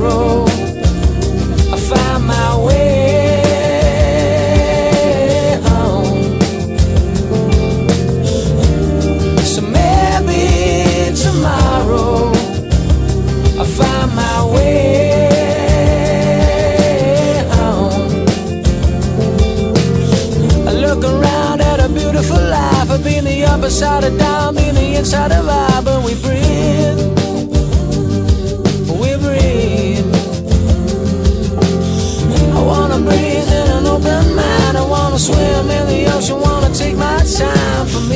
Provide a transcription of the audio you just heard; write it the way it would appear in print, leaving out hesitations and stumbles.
tomorrow. I find my way home. So maybe tomorrow I find my way home. I look around at a beautiful life. I've been the upper side of down, been the inside of I, but we breathe. We breathe. I wanna breathe in an open mind. I wanna swim in the ocean, wanna take my time for me.